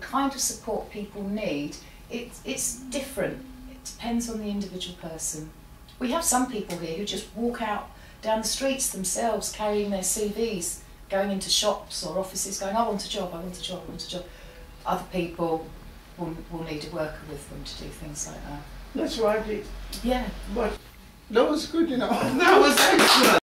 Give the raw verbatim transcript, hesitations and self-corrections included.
kind of support people need, it, it's different. It depends on the individual person. We have some people here who just walk out down the streets themselves carrying their C Vs, going into shops or offices going, I want a job, I want a job, I want a job. Other people will, will need a worker with them to do things like that. That's what I did. Yeah. But that was good, you know. That was excellent.